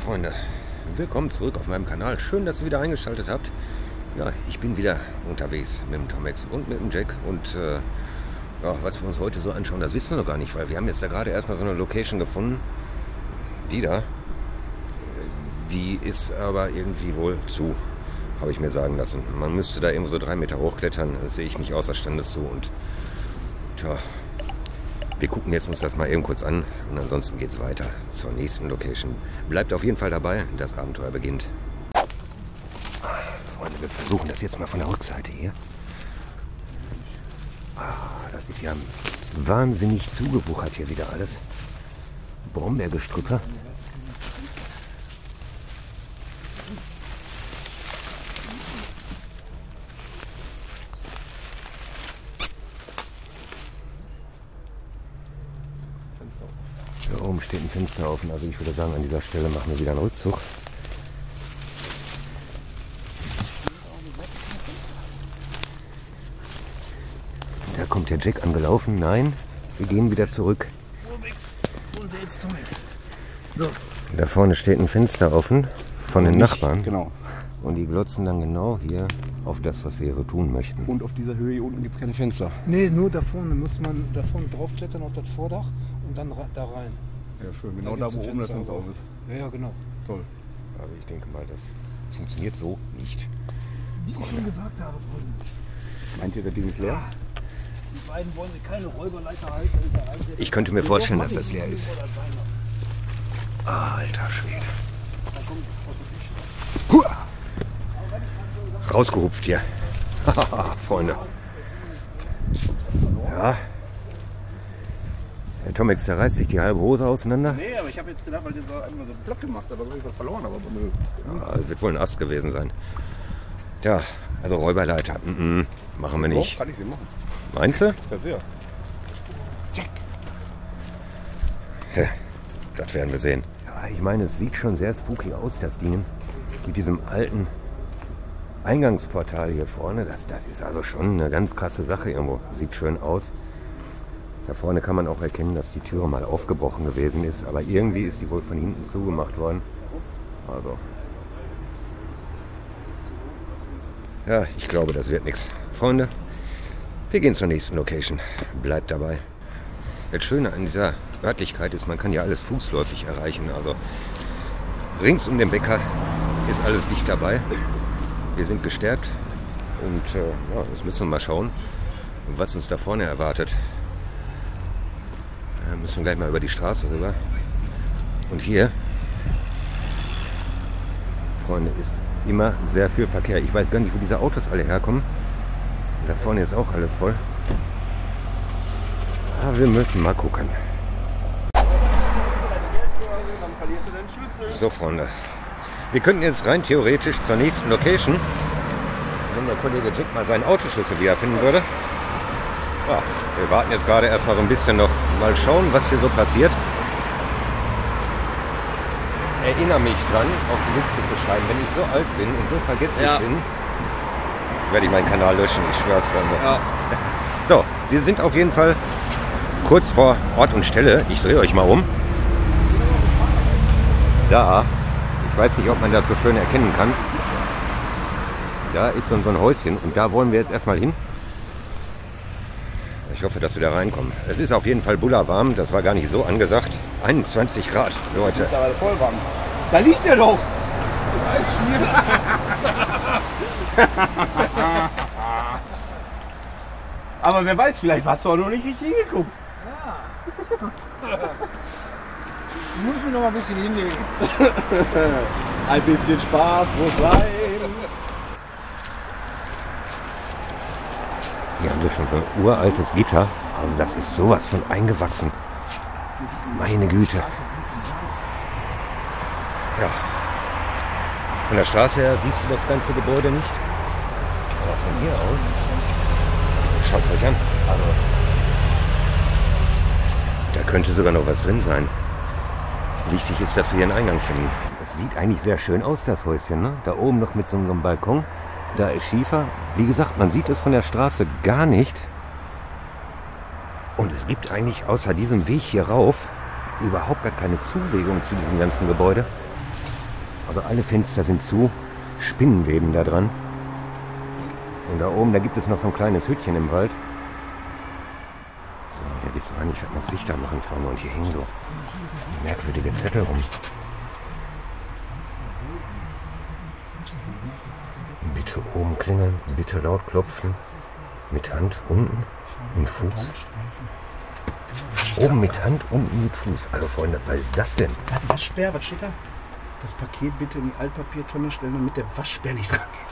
Freunde, willkommen zurück auf meinem Kanal. Schön, dass ihr wieder eingeschaltet habt. Ja, ich bin wieder unterwegs mit dem Tomex und mit dem Jack. Und ja, was wir uns heute so anschauen, das wissen wir noch gar nicht, weil wir haben jetzt da gerade erstmal so eine Location gefunden. Die da, die ist aber irgendwie wohl zu, habe ich mir sagen lassen. Man müsste da irgendwo so 3 Meter hochklettern, das sehe ich nicht außerstande zu. Und tja, wir gucken jetzt uns das mal eben kurz an und ansonsten geht es weiter zur nächsten Location. Bleibt auf jeden Fall dabei, das Abenteuer beginnt. Freunde, wir versuchen das jetzt mal von der Rückseite hier. Das ist ja wahnsinnig zugewuchert hier wieder alles. Brombeergestrüppe. Da oben steht ein Fenster offen, also ich würde sagen, an dieser Stelle machen wir wieder einen Rückzug. Da kommt der Jack angelaufen. Nein, wir gehen wieder zurück. Da vorne steht ein Fenster offen von den Nachbarn. Genau. Und die glotzen dann genau hier auf das, was wir hier so tun möchten. Und auf dieser Höhe hier unten gibt es keine Fenster. Nee, nur da vorne muss man da vorne draufklettern auf das Vordach und dann da rein. Ja, schön. Genau da, wo oben das Fenster auf ist. Ja, genau. Toll. Aber ich denke mal, das funktioniert so nicht. Wie ich schon gesagt habe, Freunde. Meint ihr, das Ding ist leer? Die beiden wollen keine Räuberleiter halten. Ich könnte mir vorstellen, dass das leer ist. Alter Schwede. Hua! Rausgehupft hier. Freunde. Ja. Der Tomex, der reißt sich die halbe Hose auseinander. Nee, aber ich habe jetzt gedacht, weil der so einmal so Block gemacht hat, aber ich was verloren. Aber ja, das wird wohl ein Ast gewesen sein. Ja, also Räuberleiter. Machen wir nicht. Kann ich den machen. Meinst du? Ja, sehr. Ja, das werden wir sehen. Ja, ich meine, es sieht schon sehr spooky aus, das Ding. Mit diesem alten Eingangsportal hier vorne. Das ist also schon eine ganz krasse Sache irgendwo. Sieht schön aus. Da vorne kann man auch erkennen, dass die Türe mal aufgebrochen gewesen ist. Aber irgendwie ist die wohl von hinten zugemacht worden. Also. Ja, ich glaube, das wird nichts. Freunde, wir gehen zur nächsten Location. Bleibt dabei. Das Schöne an dieser Örtlichkeit ist, man kann ja alles fußläufig erreichen. Also rings um den Bäcker ist alles dicht dabei. Wir sind gestärkt und ja, jetzt müssen wir mal schauen, was uns da vorne erwartet. Müssen wir gleich mal über die Straße rüber. Und hier, Freunde, ist immer sehr viel Verkehr. Ich weiß gar nicht, wo diese Autos alle herkommen. Da vorne ist auch alles voll. Aber wir müssen mal gucken. So, Freunde. Wir könnten jetzt rein theoretisch zur nächsten Location, wenn der Kollege Jack mal seinen Autoschlüssel wiederfinden würde. Ja, wir warten jetzt gerade erstmal so ein bisschen noch. Mal schauen, was hier so passiert. Erinnere mich dran, auf die Liste zu schreiben. Wenn ich so alt bin und so vergesslich bin, werde ich meinen Kanal löschen. Ich schwöre es, Freunde. Ja. So, wir sind auf jeden Fall kurz vor Ort und Stelle. Ich drehe euch mal um. Da, ich weiß nicht, ob man das so schön erkennen kann. Da ist so ein Häuschen und da wollen wir jetzt erstmal hin. Ich hoffe, dass wir da reinkommen. Es ist auf jeden Fall bullerwarm, das war gar nicht so angesagt. 21 Grad, Leute. Da war voll warm. Da liegt er doch! Aber wer weiß, vielleicht hast du auch noch nicht richtig hingeguckt. Ja. Ich muss mich noch mal ein bisschen hinlegen. Ein bisschen Spaß muss rein. Hier haben wir schon so ein uraltes Gitter. Also das ist sowas von eingewachsen. Meine Güte. Ja. Von der Straße her siehst du das ganze Gebäude nicht. Aber von hier aus, schaut es euch an. Also, da könnte sogar noch was drin sein. Wichtig ist, dass wir hier einen Eingang finden. Es sieht eigentlich sehr schön aus, das Häuschen, ne? Da oben noch mit so einem Balkon. Da ist Schiefer. Wie gesagt, man sieht es von der Straße gar nicht. Und es gibt eigentlich außer diesem Weg hier rauf überhaupt gar keine Zuwegung zu diesem ganzen Gebäude. Also alle Fenster sind zu, Spinnenweben da dran. Und da oben, da gibt es noch so ein kleines Hütchen im Wald. So, hier geht's rein. Ich werde mal das Licht anmachen, Freunde. Und hier hängen so merkwürdige Zettel rum. Bitte oben klingeln, bitte laut klopfen. Mit Hand unten und Fuß. Oben mit Hand, unten mit Fuß. Also Freunde, was ist das denn? Waschbär, was steht da? Das Paket bitte in die Altpapiertonne stellen, damit der Waschbär nicht dran geht.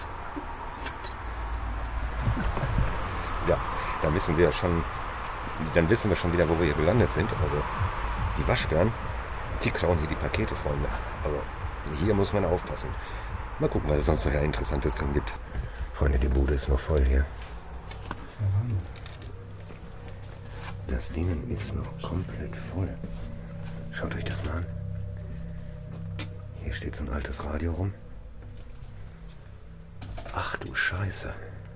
Ja, dann wissen wir schon wieder, wo wir hier gelandet sind. Also die Waschbären, die klauen hier die Pakete, Freunde. Also hier muss man aufpassen. Mal gucken, was es sonst noch ja Interessantes drin gibt. Freunde, die Bude ist noch voll hier. Das Ding ist noch komplett voll. Schaut euch das mal an. Hier steht so ein altes Radio rum. Ach du Scheiße.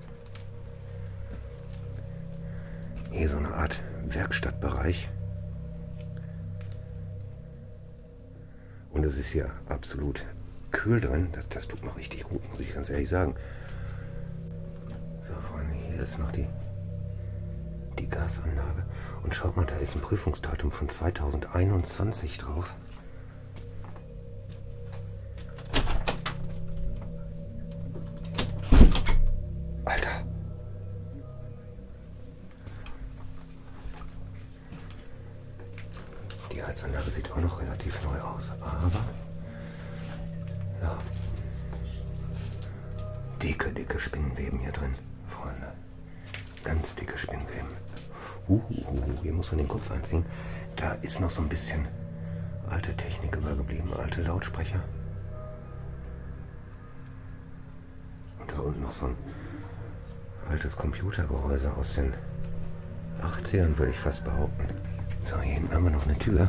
Hier so eine Art Werkstattbereich. Und es ist hier absolut kühl drin. Das tut mal richtig gut, muss ich ganz ehrlich sagen. So, Freunde, hier ist noch die Gasanlage. Und schaut mal, da ist ein Prüfungsdatum von 2021 drauf. Alter. Die Heizanlage sieht auch noch relativ neu aus, aber ja, dicke Spinnenweben hier drin, Freunde. Ganz dicke Spinnenweben. Hier muss man den Kopf anziehen. Da ist noch so ein bisschen alte Technik übergeblieben, alte Lautsprecher. Und da unten noch so ein altes Computergehäuse aus den 80ern, würde ich fast behaupten. So, hier hinten haben wir noch eine Tür.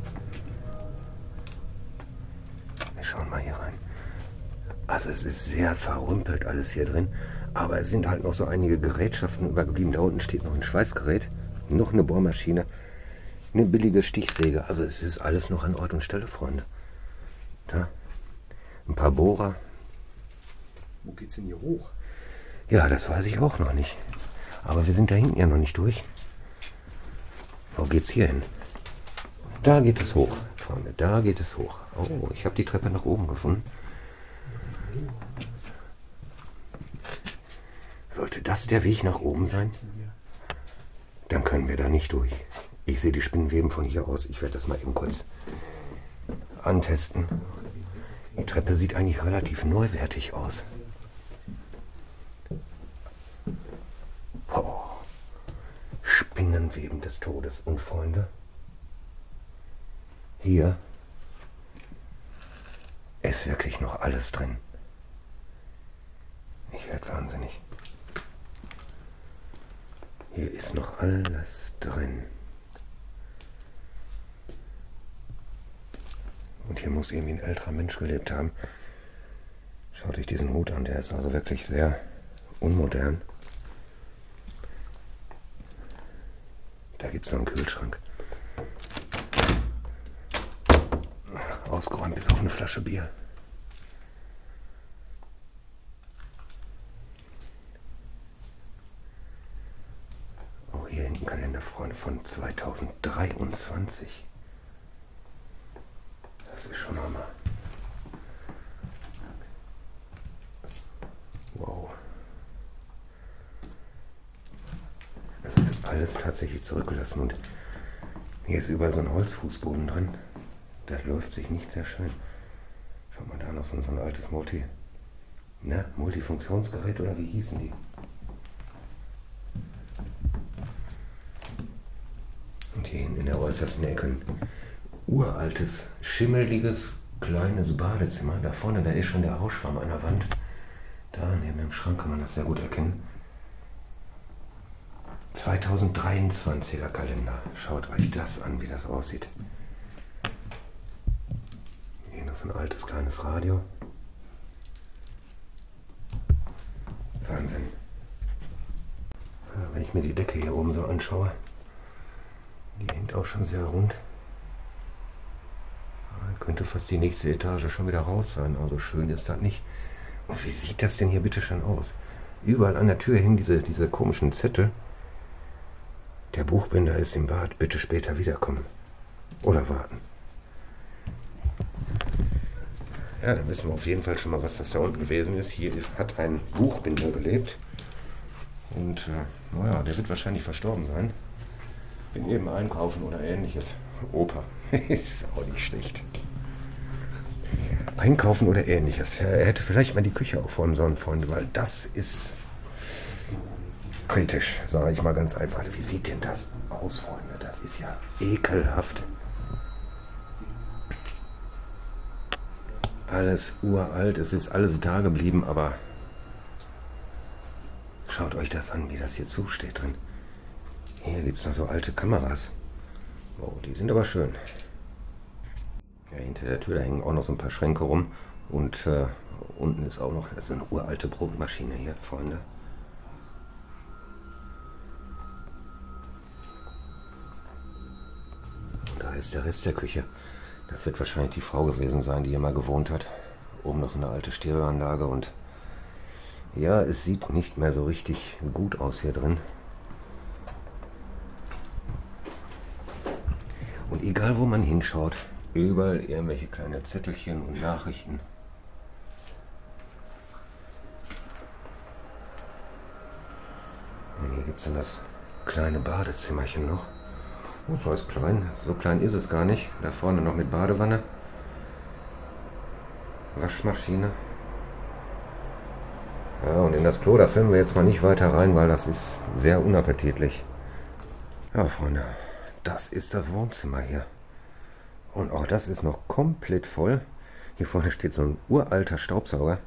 Wir schauen mal hier rein. Also es ist sehr verrümpelt alles hier drin. Aber es sind halt noch so einige Gerätschaften übergeblieben. Da unten steht noch ein Schweißgerät, noch eine Bohrmaschine, eine billige Stichsäge. Also es ist alles noch an Ort und Stelle, Freunde. Da, ein paar Bohrer. Wo geht's denn hier hoch? Ja, das weiß ich auch noch nicht. Aber wir sind da hinten ja noch nicht durch. Wo geht's hier hin? Da geht es hoch, Freunde, da geht es hoch. Oh, ich habe die Treppe nach oben gefunden. Sollte das der Weg nach oben sein, dann können wir da nicht durch. Ich sehe die Spinnenweben von hier aus. Ich werde das mal eben kurz antesten. Die Treppe sieht eigentlich relativ neuwertig aus. Oh. Spinnenweben des Todes. Und Freunde, hier ist wirklich noch alles drin. Ich werde wahnsinnig. Hier ist noch alles drin. Und hier muss irgendwie ein älterer Mensch gelebt haben. Schaut euch diesen Hut an, der ist also wirklich sehr unmodern. Da gibt es noch einen Kühlschrank. Ausgeräumt bis auf eine Flasche Bier. Oh, hier hinten Kalender, Freunde, von 2023. Das ist schon Hammer. Wow. Das ist alles tatsächlich zurückgelassen und hier ist überall so ein Holzfußboden drin. Das läuft sich nicht sehr schön. Schaut mal, da noch so ein altes Multifunktionsgerät oder wie hießen die? Und hier hinten in der äußersten Ecke ein uraltes, schimmeliges, kleines Badezimmer. Da vorne, da ist schon der Ausschwamm an der Wand. Da neben dem Schrank kann man das sehr gut erkennen. 2023er Kalender. Schaut euch das an, wie das aussieht. Hier noch so ein altes kleines Radio. Wahnsinn. Wenn ich mir die Decke hier oben so anschaue, die hängt auch schon sehr rund. könnte fast die nächste Etage schon wieder raus sein. Also schön ist das nicht. Und wie sieht das denn hier bitte schon aus? Überall an der Tür hängen diese komischen Zettel. Der Buchbinder ist im Bad, bitte später wiederkommen. Oder warten. Ja, dann wissen wir auf jeden Fall schon mal, was das da unten gewesen ist. Hier hat ein Buchbinder gelebt. Und naja, der wird wahrscheinlich verstorben sein. Bin eben einkaufen oder ähnliches. Opa, ist auch nicht schlecht. Einkaufen oder ähnliches. Er hätte vielleicht mal die Küche aufräumen sollen, Freunde, weil das ist kritisch, sage ich mal ganz einfach. Wie sieht denn das aus, Freunde? Das ist ja ekelhaft. Alles uralt, es ist alles da geblieben, aber schaut euch das an, wie das hier zusteht drin. Hier gibt es noch so alte Kameras. Oh, die sind aber schön. Ja, hinter der Tür, da hängen auch noch so ein paar Schränke rum. Und unten ist auch noch so eine uralte Brotmaschine hier, Freunde. Und da ist der Rest der Küche. Das wird wahrscheinlich die Frau gewesen sein, die hier mal gewohnt hat. Oben noch so eine alte Stereoanlage und ja, es sieht nicht mehr so richtig gut aus hier drin. Und egal wo man hinschaut, überall irgendwelche kleine Zettelchen und Nachrichten. Und hier gibt es dann das kleine Badezimmerchen noch. Oh, so ist klein. So klein ist es gar nicht. Da vorne noch mit Badewanne. Waschmaschine. Ja, und in das Klo, da filmen wir jetzt mal nicht weiter rein, weil das ist sehr unappetitlich. Ja, Freunde, das ist das Wohnzimmer hier. Und auch das ist noch komplett voll. Hier vorne steht so ein uralter Staubsauger.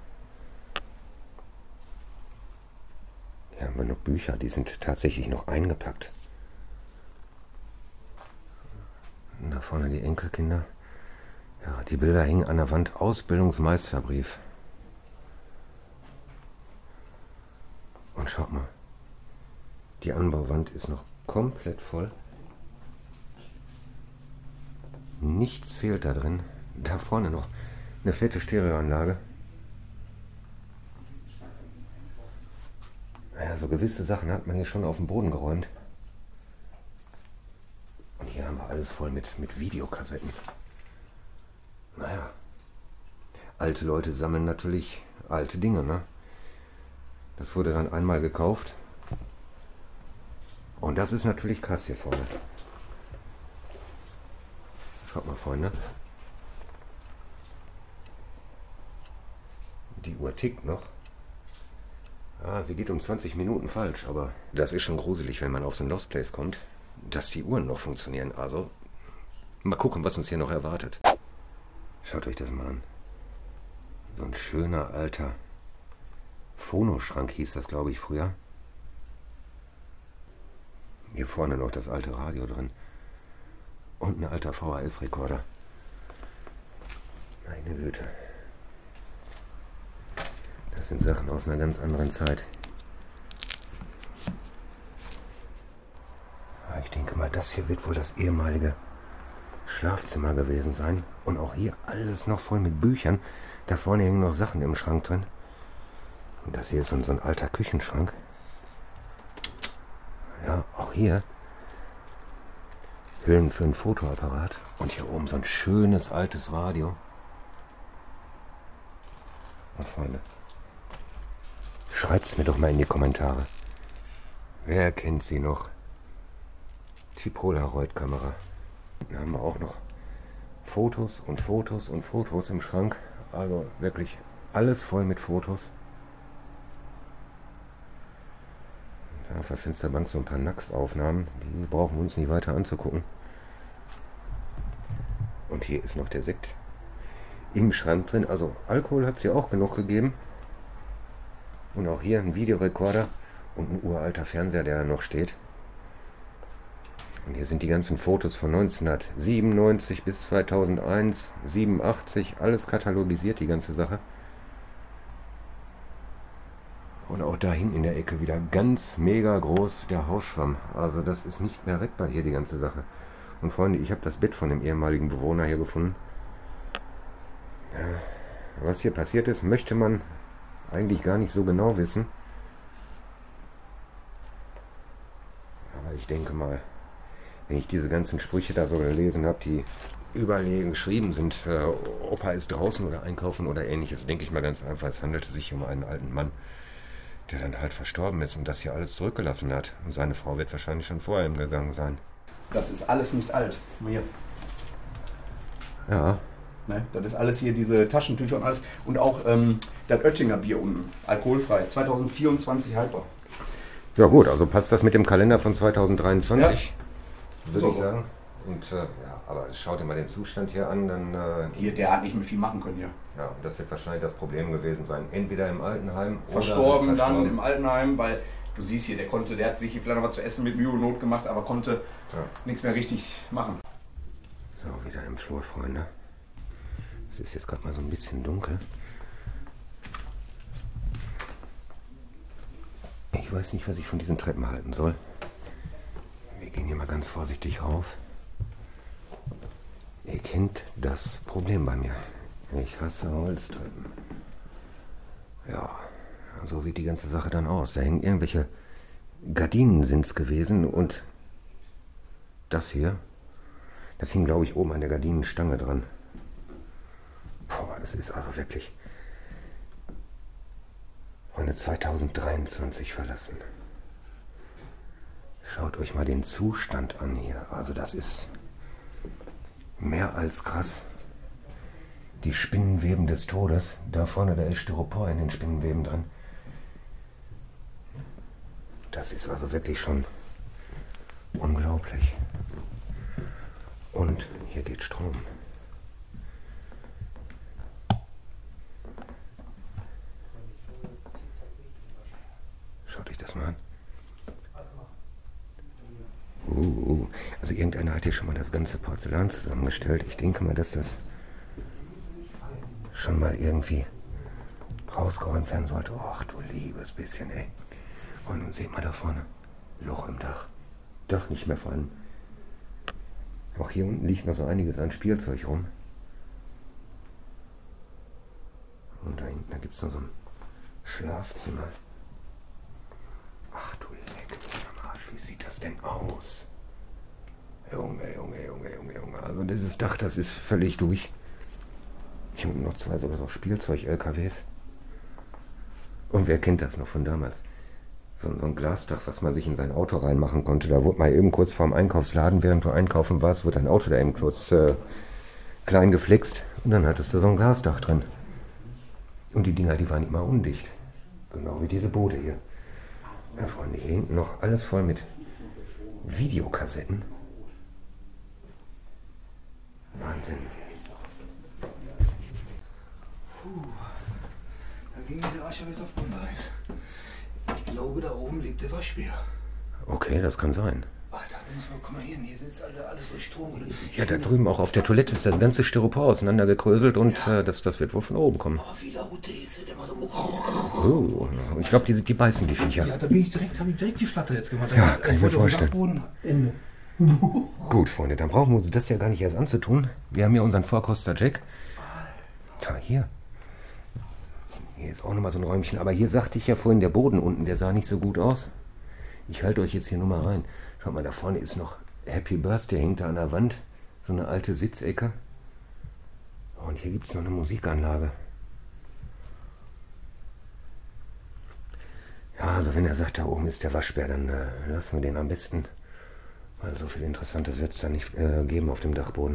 Hier haben wir noch Bücher, die sind tatsächlich noch eingepackt. Und da vorne die Enkelkinder. Ja, die Bilder hängen an der Wand. Ausbildungsmeisterbrief. Und schaut mal. Die Anbauwand ist noch komplett voll. Nichts fehlt da drin. Da vorne noch eine fette Stereoanlage. Naja, so gewisse Sachen hat man hier schon auf den Boden geräumt. Und hier haben wir alles voll mit Videokassetten. Naja, alte Leute sammeln natürlich alte Dinge, ne? Das wurde dann einmal gekauft. Und das ist natürlich krass hier vorne. Schaut mal, Freunde. Die Uhr tickt noch. Ah, sie geht um 20 Minuten falsch, aber das ist schon gruselig, wenn man auf so ein Lost Place kommt, dass die Uhren noch funktionieren. Also, mal gucken, was uns hier noch erwartet. Schaut euch das mal an. So ein schöner alter Phonoschrank hieß das, glaube ich, früher. Hier vorne noch das alte Radio drin. Und ein alter VHS-Rekorder. Meine Güte. Das sind Sachen aus einer ganz anderen Zeit. Ich denke mal, das hier wird wohl das ehemalige Schlafzimmer gewesen sein. Und auch hier alles noch voll mit Büchern. Da vorne hängen noch Sachen im Schrank drin. Und das hier ist so ein alter Küchenschrank. Ja, auch hier Hüllen für ein Fotoapparat. Und hier oben so ein schönes altes Radio. Und Freunde, schreibt es mir doch mal in die Kommentare. Wer kennt sie noch? Die Polaroid-Kamera. Dann haben wir auch noch Fotos und Fotos und Fotos im Schrank. Also wirklich alles voll mit Fotos. Da auf der Fensterbank so ein paar Nacktsaufnahmen. Die brauchen wir uns nicht weiter anzugucken. Und hier ist noch der Sekt im Schrank drin. Also Alkohol hat es ja auch genug gegeben. Und auch hier ein Videorekorder und ein uralter Fernseher, der da noch steht. Und hier sind die ganzen Fotos von 1997 bis 2001, 87, alles katalogisiert, die ganze Sache. Und auch da hinten in der Ecke wieder ganz mega groß der Hausschwamm. Also das ist nicht mehr rettbar hier, die ganze Sache. Und Freunde, ich habe das Bett von dem ehemaligen Bewohner hier gefunden. Was hier passiert ist, möchte man eigentlich gar nicht so genau wissen. Aber ich denke mal, wenn ich diese ganzen Sprüche da so gelesen habe, die überall hier geschrieben sind, Opa ist draußen oder einkaufen oder ähnliches, denke ich mal ganz einfach, es handelte sich um einen alten Mann, der dann halt verstorben ist und das hier alles zurückgelassen hat. Und seine Frau wird wahrscheinlich schon vor ihm gegangen sein. Das ist alles nicht alt. Guck mal hier. Ja. Ne? Das ist alles hier, diese Taschentücher und alles. Und auch das Oettinger Bier unten, alkoholfrei, 2024 haltbar. Ja gut, also passt das mit dem Kalender von 2023, würde So. ich sagen. Und ja, aber schaut dir mal den Zustand hier an, dann... Hier, der hat nicht mehr viel machen können hier. ja, das wird wahrscheinlich das Problem gewesen sein. Entweder im Altenheim oder... Verstorben dann im Altenheim, weil du siehst hier, der hat sich hier vielleicht noch was zu essen mit Mühe und Not gemacht, aber konnte nichts mehr richtig machen. So, wieder im Flur, Freunde. Es ist jetzt gerade mal so ein bisschen dunkel. Ich weiß nicht, was ich von diesen Treppen halten soll. Wir gehen hier mal ganz vorsichtig rauf. Ihr kennt das Problem bei mir. Ich hasse Holztreppen. Ja, so sieht die ganze Sache dann aus. Da hängen irgendwelche Gardinen sind es gewesen und das hier, das hing, glaube ich, oben an der Gardinenstange dran. Boah, das ist also wirklich Freunde 2023 verlassen. Schaut euch mal den Zustand an hier. Also das ist mehr als krass. Die Spinnenweben des Todes. Da vorne, da ist Styropor in den Spinnenweben drin. Das ist also wirklich schon unglaublich. Und hier geht Strom. Schaut euch das mal an. Also irgendeiner hat hier schon mal das ganze Porzellan zusammengestellt. Ich denke mal, dass das schon mal irgendwie rausgeräumt werden sollte. Ach du liebes bisschen, ey. Und seht mal da vorne. Loch im Dach. Dach nicht mehr vorhanden. Auch hier unten liegt noch so einiges an Spielzeug rum. Und da hinten, da gibt es noch so ein Schlafzimmer. Ach du Leck mich am Arsch, wie sieht das denn aus? Junge. Also dieses Dach, das ist völlig durch. Hier unten noch zwei sogar so Spielzeug-LKWs. Und wer kennt das noch von damals? So ein Glasdach, was man sich in sein Auto reinmachen konnte. Da wurde mal eben kurz vorm Einkaufsladen, während du einkaufen warst, wurde dein Auto da eben kurz klein geflixt. Und dann hattest du so ein Glasdach drin. Und die Dinger, die waren immer undicht. Genau wie diese Boote hier. Ja, Freunde, hier hinten noch alles voll mit Videokassetten. Wahnsinn. Da ging mir der Arsch ja jetzt auf Grundeis. Ich glaube, da oben lebt der Waschbär. Okay, das kann sein. Ach, da muss man, guck mal hier sitzt alles durch Strom. Ja, da drüben auch auf der Toilette ist das ganze Styropor auseinandergekröselt und das wird wohl von oben kommen. Aber wie laut der ist, der macht so... Oh, und ich glaube, die beißen die Viecher. Ja, da habe ich direkt die Flatter jetzt gemacht. Ja, kann ich mir vorstellen. Dachboden, Ende. Gut, Freunde, dann brauchen wir uns das ja gar nicht erst anzutun. Wir haben ja unseren Vorkoster Jack. Da, hier. Hier ist auch nochmal so ein Räumchen. Aber hier sagte ich ja vorhin, der Boden unten, der sah nicht so gut aus. Ich halte euch jetzt hier nur mal rein. Schaut mal, da vorne ist noch Happy Birthday, hängt da an der Wand. So eine alte Sitzecke. Und hier gibt es noch eine Musikanlage. Ja, also wenn er sagt, da oben ist der Waschbär, dann lassen wir den am besten. Weil so viel Interessantes wird es da nicht geben auf dem Dachboden.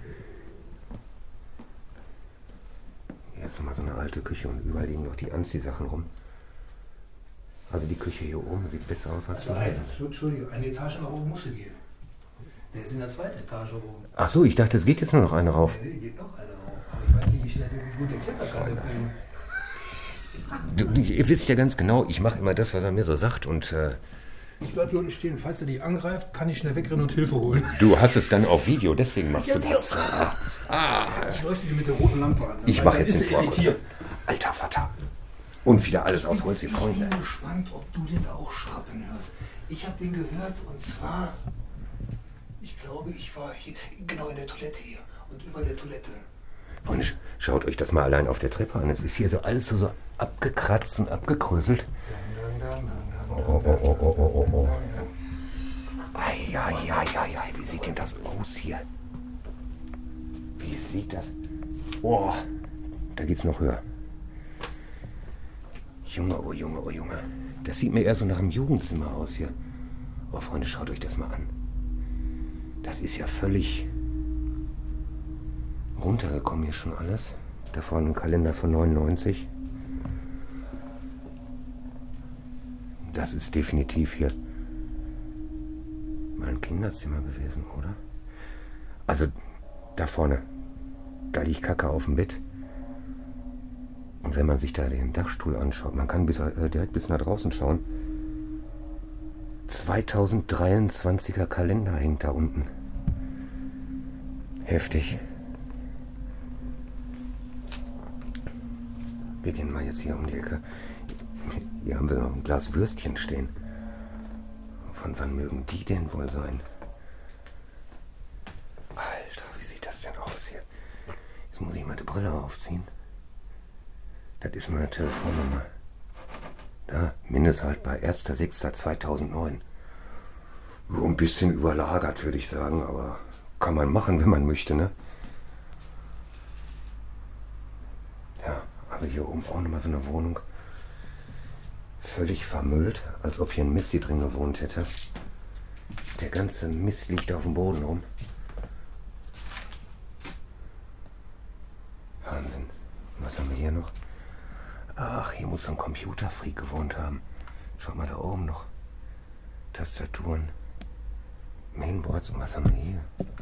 Hier ist nochmal so eine alte Küche und überall liegen noch die Anziehsachen rum. Also die Küche hier oben sieht besser aus als da. Entschuldigung, eine Etage nach oben musste gehen. Der ist in der zweiten Etage oben. Ach so, ich dachte, es geht jetzt nur noch eine rauf. Nee, geht noch eine rauf. Aber ich weiß nicht, wie schnell wie gut der klettert gerade. Ihr wisst ja ganz genau, ich mache immer das, was er mir so sagt und Ich bleibe hier unten stehen. Falls er dich angreift, kann ich schnell wegrennen und Hilfe holen. du hast es dann auf Video, deswegen machst du das. Ich leuchte dir mit der roten Lampe an. Ich mache jetzt den Vorkoster. Alter Vater. Und wieder alles aus Holz, ihr Freunde. Ich bin gespannt, ob du den auch schrappen hörst. Ich habe den gehört und zwar, ich glaube, ich war hier, genau in der Toilette hier und über der Toilette. Und schaut euch das mal allein auf der Treppe an. Es ist hier so alles so abgekratzt und abgekröselt. Oh. Ei, wie sieht denn das aus hier? Wie sieht das? Oh, da geht's noch höher. Junge, oh Junge. Das sieht mir eher so nach einem Jugendzimmer aus hier. Oh, Freunde, schaut euch das mal an. Das ist ja völlig runtergekommen hier schon alles. Da vorne ein Kalender von 99. Das ist definitiv hier mal ein Kinderzimmer gewesen, oder? Also, da vorne, da liegt Kacke auf dem Bett. Und wenn man sich da den Dachstuhl anschaut, man kann direkt bis nach draußen schauen. 2023er Kalender hängt da unten. Heftig. Wir gehen mal jetzt hier um die Ecke. Hier haben wir noch ein Glas Würstchen stehen. Von wann mögen die denn wohl sein? Alter, wie sieht das denn aus hier? Jetzt muss ich mal die Brille aufziehen. Das ist meine Telefonnummer. Da, Mindesthalt bei 1.6.2009. So ein bisschen überlagert, würde ich sagen, aber kann man machen, wenn man möchte, ne? Ja, also hier oben auch nochmal so eine Wohnung. Völlig vermüllt, als ob hier ein Missi drin gewohnt hätte. Der ganze Mist liegt auf dem Boden rum. Wahnsinn. Was haben wir hier noch? Ach, hier muss so ein Computerfreak gewohnt haben. Schaut mal da oben noch. Tastaturen. Mainboards und was haben wir hier?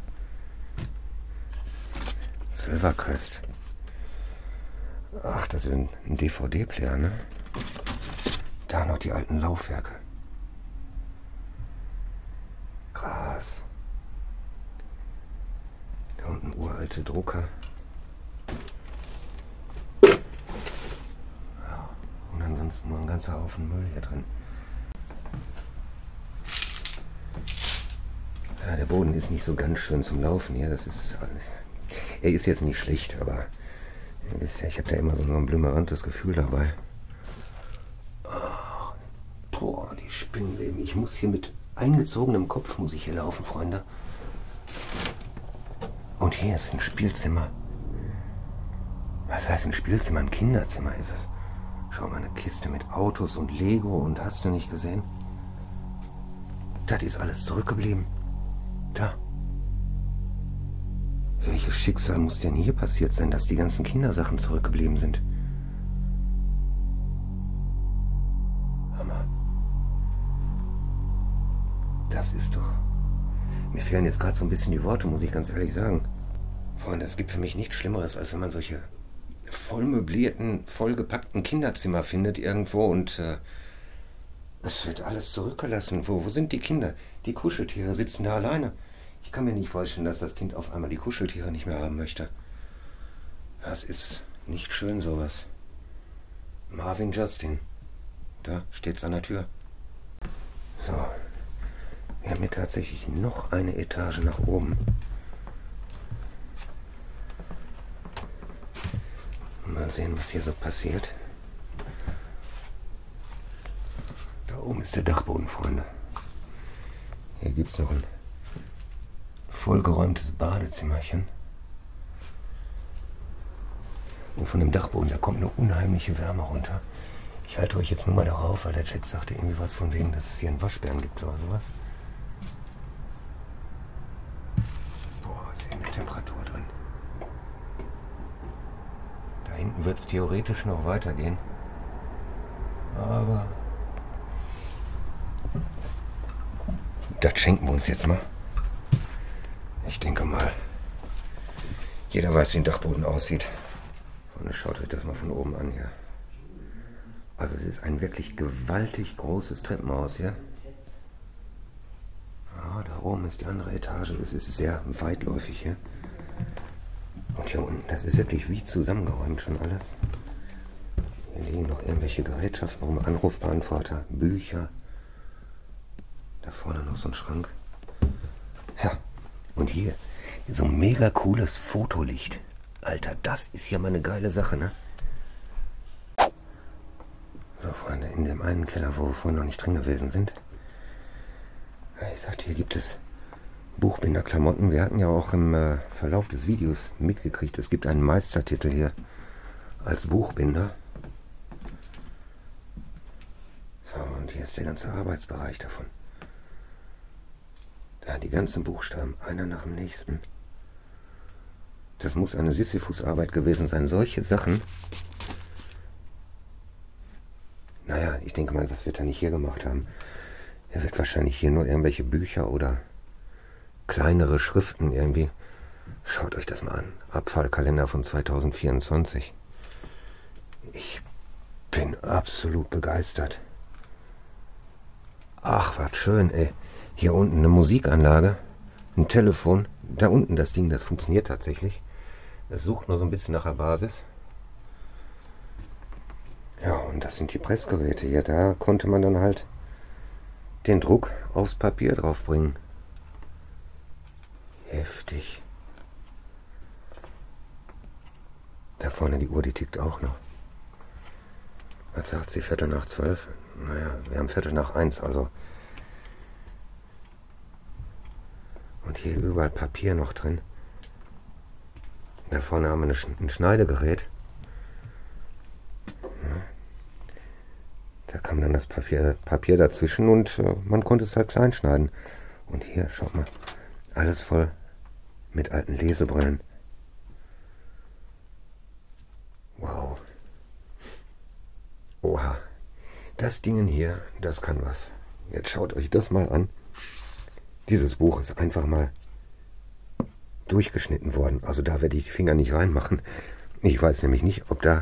Silvercrest. Ach, das ist ein DVD-Player, ne? Da noch die alten Laufwerke. Krass. Da unten uralte Drucker. Ja, und ansonsten nur ein ganzer Haufen Müll hier drin. Ja, der Boden ist nicht so ganz schön zum Laufen hier. Das ist, er ist jetzt nicht schlecht, aber ihr wisst ja, ich habe da immer so ein blümerantes Gefühl dabei. Boah, die Spinnenweben. Ich muss hier mit eingezogenem Kopf muss ich hier laufen, Freunde. Und hier ist ein Spielzimmer. Was heißt ein Spielzimmer? Ein Kinderzimmer ist es. Schau mal, eine Kiste mit Autos und Lego und hast du nicht gesehen? Das ist alles zurückgeblieben. Da. Welches Schicksal muss denn hier passiert sein, dass die ganzen Kindersachen zurückgeblieben sind? Hammer. Das ist doch... Mir fehlen jetzt gerade so ein bisschen die Worte, muss ich ganz ehrlich sagen. Freunde, es gibt für mich nichts Schlimmeres, als wenn man solche voll möblierten, vollgepackten Kinderzimmer findet irgendwo und es wird alles zurückgelassen. Wo sind die Kinder? Die Kuscheltiere sitzen da alleine. Ich kann mir nicht vorstellen, dass das Kind auf einmal die Kuscheltiere nicht mehr haben möchte. Das ist nicht schön, sowas. Marvin Justin. Da steht's an der Tür. So. Wir haben hier tatsächlich noch eine Etage nach oben. Mal sehen, was hier so passiert. Da oben ist der Dachboden, Freunde. Hier gibt es noch ein vollgeräumtes Badezimmerchen. Und von dem Dachboden, da kommt eine unheimliche Wärme runter. Ich halte euch jetzt nur mal darauf, weil der Jack sagte irgendwie was von wegen, dass es hier einen Waschbären gibt oder sowas. Boah, ist hier eine Temperatur drin. Da hinten wird es theoretisch noch weitergehen. Aber das schenken wir uns jetzt mal. Ich denke mal, jeder weiß, wie ein Dachboden aussieht. Und schaut euch das mal von oben an hier. Also es ist ein wirklich gewaltig großes Treppenhaus hier. Ja, da oben ist die andere Etage. Es ist sehr weitläufig hier. Und hier unten, das ist wirklich wie zusammengeräumt schon alles. Hier liegen noch irgendwelche Gerätschaften rum, Anrufbeantworter, Bücher. Da vorne noch so ein Schrank. Ja, und hier so ein mega cooles Fotolicht. Alter, das ist ja mal eine geile Sache, ne? So, Freunde, in dem einen Keller, wo wir vorhin noch nicht drin gewesen sind. Ich sagte, hier gibt es Buchbinderklamotten. Wir hatten ja auch im Verlauf des Videos mitgekriegt, es gibt einen Meistertitel hier als Buchbinder. So, und hier ist der ganze Arbeitsbereich davon. Da die ganzen Buchstaben, einer nach dem nächsten. Das muss eine Sisyphus-Arbeit gewesen sein. Solche Sachen. Naja, ich denke mal, das wird er nicht hier gemacht haben. Er wird wahrscheinlich hier nur irgendwelche Bücher oder kleinere Schriften irgendwie. Schaut euch das mal an. Abfallkalender von 2024. Ich bin absolut begeistert. Ach, was schön, ey. Hier unten eine Musikanlage, ein Telefon. Da unten das Ding, das funktioniert tatsächlich. Es sucht nur so ein bisschen nach der Basis. Ja, und das sind die Pressgeräte hier. Da konnte man dann halt den Druck aufs Papier draufbringen. Heftig. Da vorne die Uhr, die tickt auch noch. Was sagt sie? 11:45? Naja, wir haben 12:45, also. Und hier überall Papier noch drin. Da vorne haben wir ein Schneidegerät. Ja. Da kam dann das Papier dazwischen und man konnte es halt klein schneiden. Und hier, schaut mal, alles voll mit alten Lesebrillen. Wow. Oha. Das Ding hier, das kann was. Jetzt schaut euch das mal an. Dieses Buch ist einfach mal durchgeschnitten worden. Also da werde ich die Finger nicht reinmachen. Ich weiß nämlich nicht, ob da...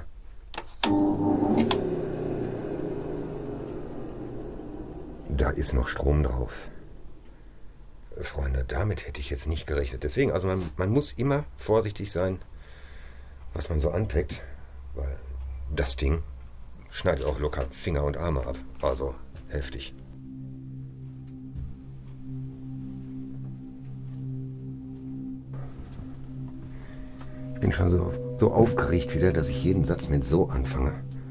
Da ist noch Strom drauf. Freunde, damit hätte ich jetzt nicht gerechnet. Deswegen, also man muss immer vorsichtig sein, was man so anpackt. Weil das Ding schneidet auch locker Finger und Arme ab. Also heftig. Ich bin schon so aufgeregt wieder, dass ich jeden Satz mit so anfange.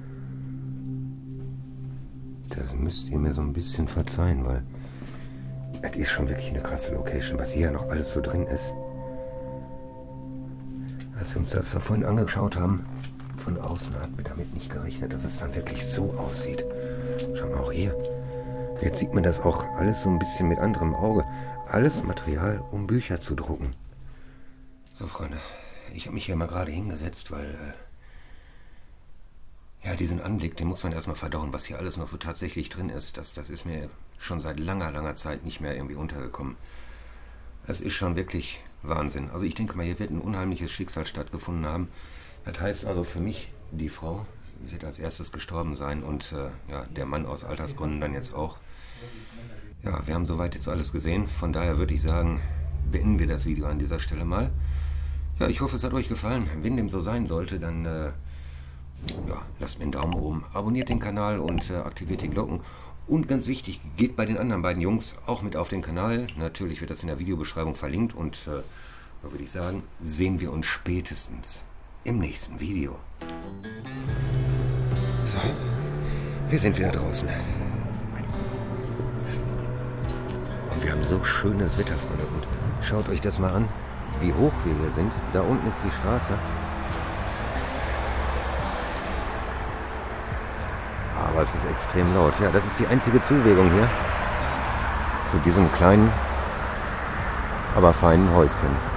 Das müsst ihr mir so ein bisschen verzeihen, weil es ist schon wirklich eine krasse Location, was hier ja noch alles so drin ist. Als wir uns das da vorhin angeschaut haben, von außen hatten wir damit nicht gerechnet, dass es dann wirklich so aussieht. Schau mal auch hier. Jetzt sieht man das auch alles so ein bisschen mit anderem Auge. Alles Material, um Bücher zu drucken. So, Freunde, ich habe mich hier mal gerade hingesetzt, weil ja, diesen Anblick, den muss man erstmal verdauen, was hier alles noch so tatsächlich drin ist. Das ist mir schon seit langer Zeit nicht mehr irgendwie untergekommen. Es ist schon wirklich Wahnsinn. Also ich denke mal, hier wird ein unheimliches Schicksal stattgefunden haben. Das heißt also für mich, die Frau wird als erstes gestorben sein und ja, der Mann aus Altersgründen dann jetzt auch. Ja, wir haben soweit jetzt alles gesehen. Von daher würde ich sagen, beenden wir das Video an dieser Stelle mal. Ja, ich hoffe, es hat euch gefallen. Wenn dem so sein sollte, dann ja, lasst mir einen Daumen oben, abonniert den Kanal und aktiviert die Glocken. Und ganz wichtig, geht bei den anderen beiden Jungs auch mit auf den Kanal. Natürlich wird das in der Videobeschreibung verlinkt und da würde ich sagen, sehen wir uns spätestens im nächsten Video. So, wir sind wieder draußen. Und wir haben so schönes Wetter, Freunde. Und schaut euch das mal an, wie hoch wir hier sind. Da unten ist die Straße. Aber es ist extrem laut. Ja, das ist die einzige Zuwegung hier zu diesem kleinen, aber feinen Häuschen.